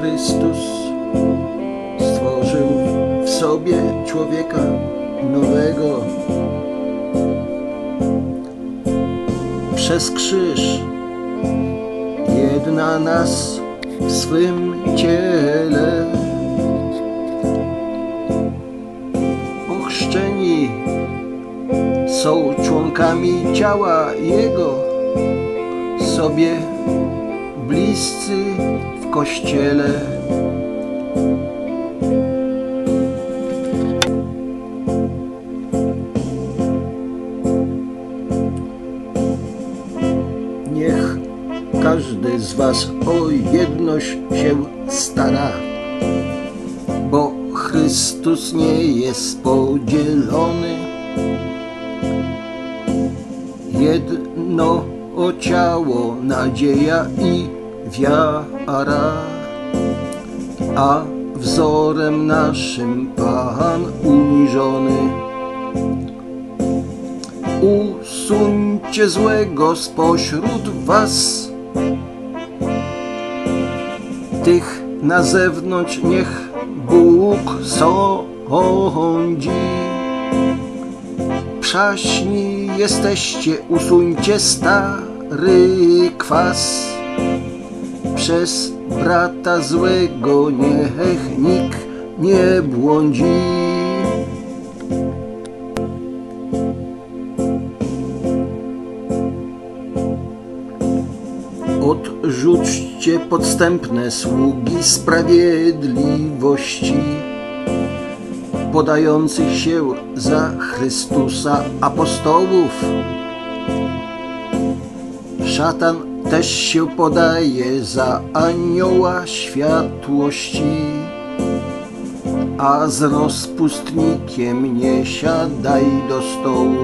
Chrystus stworzył w sobie człowieka nowego. Przez krzyż jedna nas w swym ciele. Ochrzczeni są członkami ciała Jego, sobie bliscy w Kościele. Niech każdy z was o jedność się stara, bo Chrystus nie jest podzielony. Jedno o ciało, nadzieja i wiara, a wzorem naszym Pan uniżony. Usuńcie złego spośród was, tych na zewnątrz niech Bóg sądzi. Przaśni jesteście, usuńcie stary kwas. Przez brata złego niech nikt nie błądzi. Odrzućcie podstępne sługi sprawiedliwości, podających się za Chrystusa apostołów. Szatan też się podaje za anioła światłości, a z rozpustnikiem nie siadaj do stołu.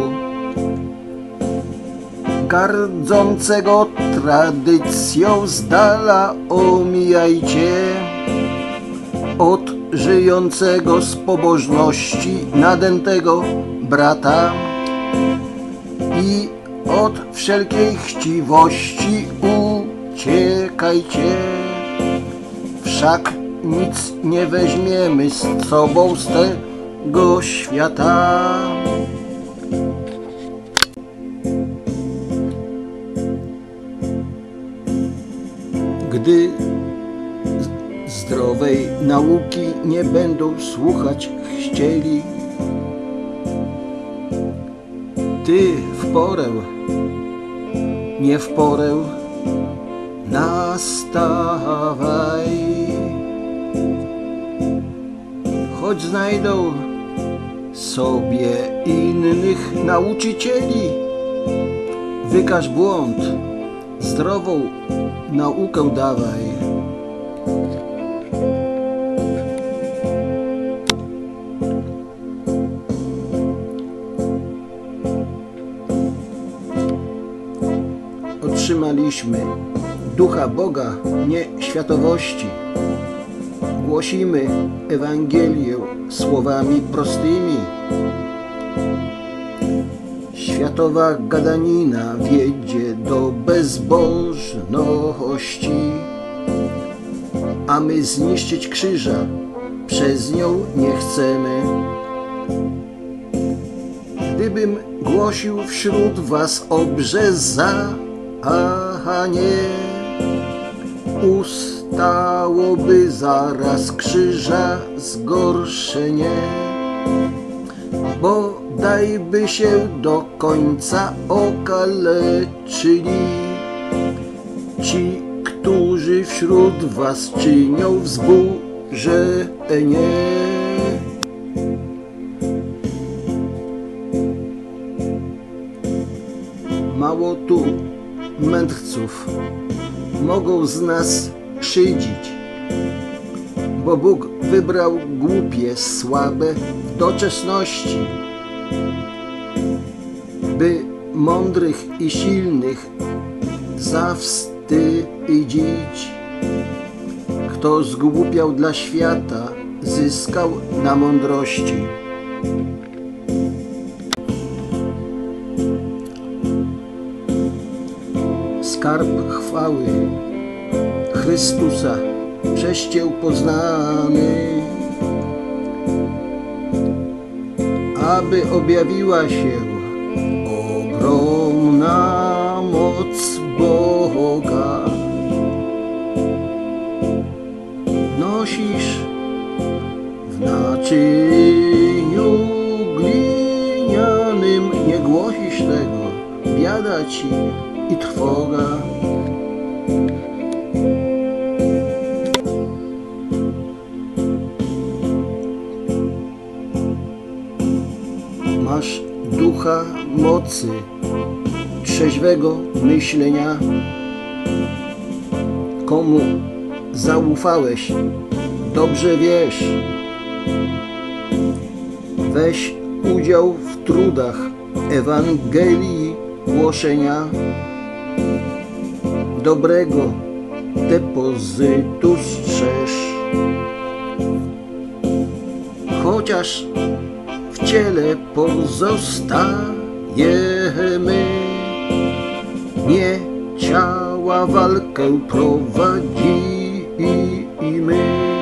Gardzącego tradycją z dala omijajcie, od żyjącego z pobożności nadętego brata i od wszelkiej chciwości uciekajcie. Wszak nic nie weźmiemy z sobą z tego świata. Gdy zdrowej nauki nie będą słuchać chcieli, ty w porę, nie w porę nastawaj. Choć znajdą sobie innych nauczycieli, wykaż błąd, zdrową naukę dawaj. Otrzymaliśmy Ducha Boga, nie światowości. Głosimy Ewangelię słowami prostymi. Światowa gadanina wiedzie do bezbożności, a my zniszczyć krzyża przez nią nie chcemy. Gdybym głosił wśród was obrzezanie, ustałoby zaraz krzyża zgorszenie, bo dajby się do końca okaleczyli ci, którzy wśród was czynią wzburzenie. Mało tu mędrców mogą z nas szydzić, bo Bóg wybrał głupie, słabe w doczesności, by mądrych i silnych zawstydzić. Kto zgłupiał dla świata, zyskał na mądrości. Skarb chwały Chrystusa przez Cię poznany, aby objawiła się ogromna moc Boga. Nosisz w naczyniu glinianym, nie głosisz tego, biada Ci i trwoga. Masz ducha mocy, trzeźwego myślenia. Komu zaufałeś, dobrze wiesz. Weź udział w trudach Ewangelii głoszenia. Dobrego depozytu strzeż. Chociaż w ciele pozostajemy, nie ciała walkę prowadzimy,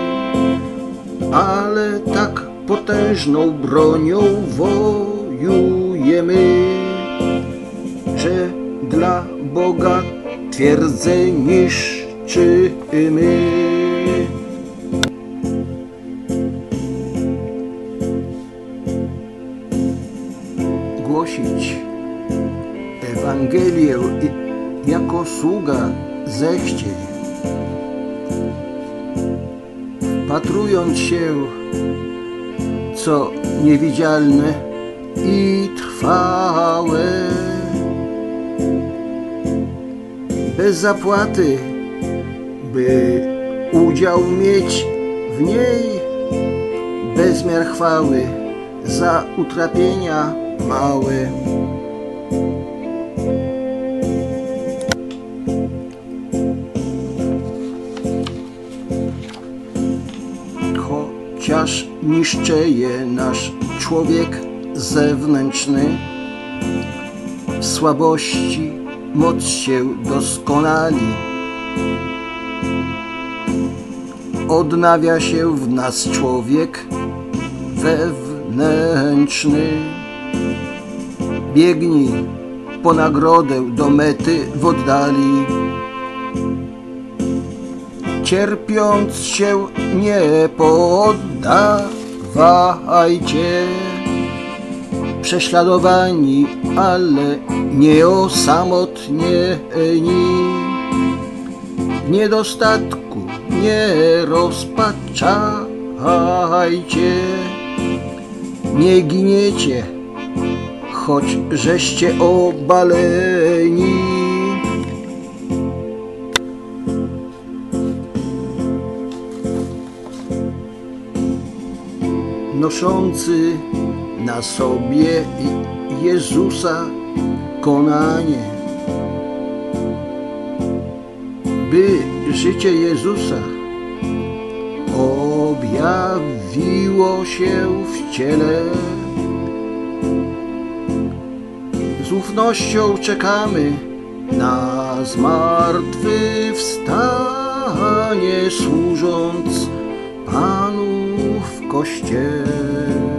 ale tak potężną bronią wojujemy, że dla Boga twierdzę niszczymy. Głosić Ewangelię jako sługa zechciej, wpatrując się, co niewidzialne i trwałe, bez zapłaty, by udział mieć w niej, bezmiar chwały za utrapienia małe. Chociaż niszczeje nasz człowiek zewnętrzny, w słabości moc się doskonali. Odnawia się w nas człowiek wewnętrzny. Biegnij po nagrodę do mety w oddali. Cierpiąc się nie poddawajcie. Prześladowani, ale nie osamotnieni. W niedostatku nie rozpaczajcie. Nie giniecie, choć żeście obaleni. Noszący na sobie Jezusa konanie, by życie Jezusa objawiło się w ciele. Z ufnością czekamy na zmartwychwstanie, służąc Panu w Kościele.